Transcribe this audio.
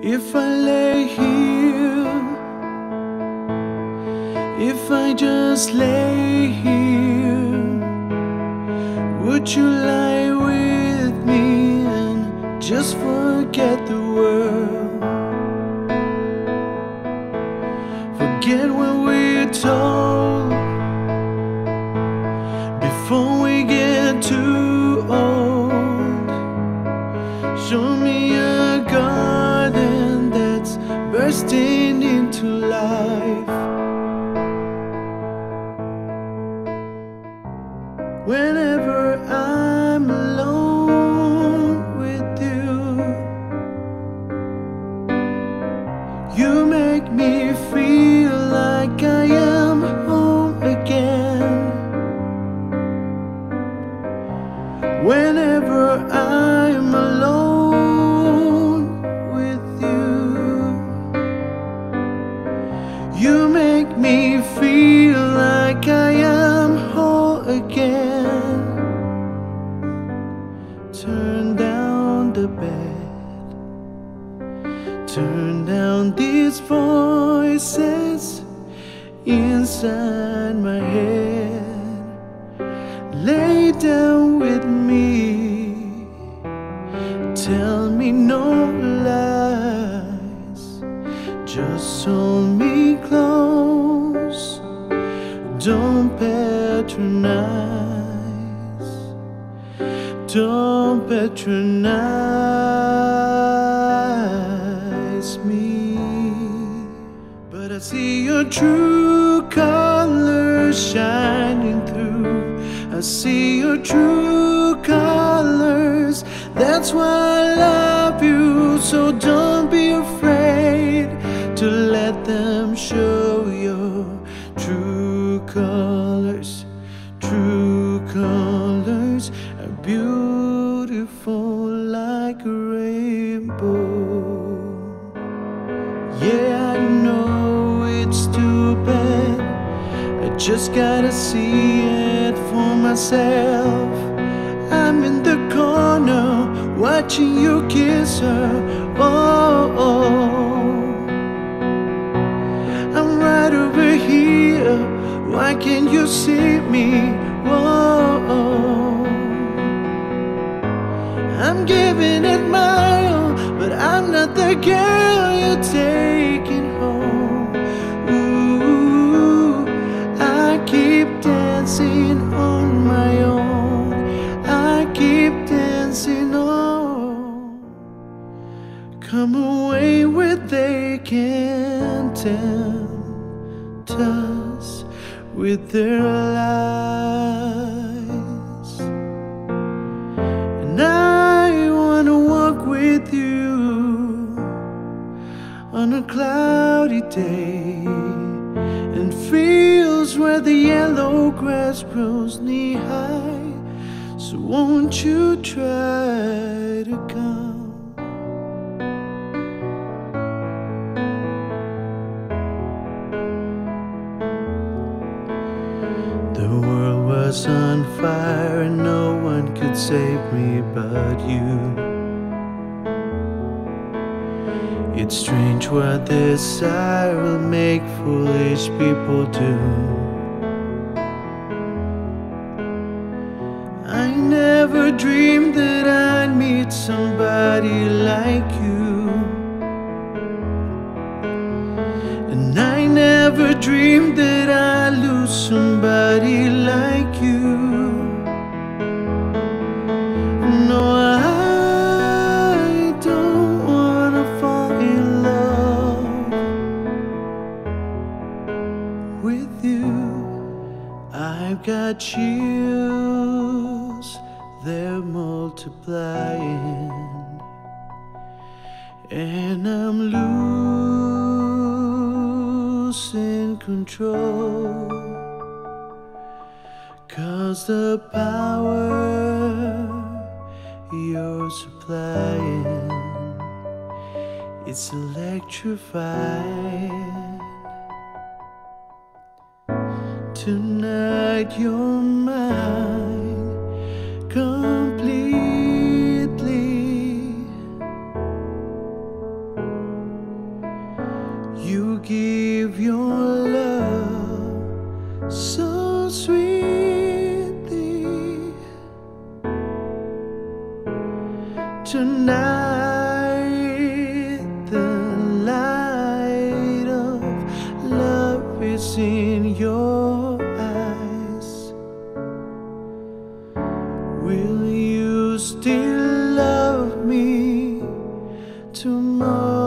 If I lay here, if I just lay here, would you lie with me and just forget the world? Forget what we're told before we get too old. Show me a garden that's bursting into life. Whenever I'm alone with you, you make me feel like I am home again. Whenever I'm alone with you, you make me feel like I am whole again. Turn down the bed, turn down these voices inside my head. Lay down with me, tell me no lies, just hold me close, don't patronize, don't patronize me. But I see your true colors shining through. I see your true colors, that's why I love you. So don't be afraid to let them show your true colors. True colors are beautiful like a rainbow. Yeah, I know it's too bad, I just gotta see it for myself. I'm in the corner watching you kiss her. Oh, oh. I'm right over here, why can't you see me? Whoa, I'm giving it my all, but I'm not the girl you're taking home. Ooh, I keep dancing on my own, I keep dancing on. Come away where they can tempt us with their lies. And I wanna walk with you on a cloudy day in fields where the yellow grass grows knee-high. So won't you try to come? The world was on fire and no one could save me but you. It's strange what desire will make foolish people do. I never dreamed that I'd meet somebody like you, and I never dreamed that I'd lose somebody like you. No, I don't wanna fall in love with you. I've got chills, they're multiplying, and I'm losing control. 'Cause the power you're supplying, it's electrifying. Tonight you're mine completely. so sweetly. Tonight the light of love is in your eyes. Will you still love me tomorrow?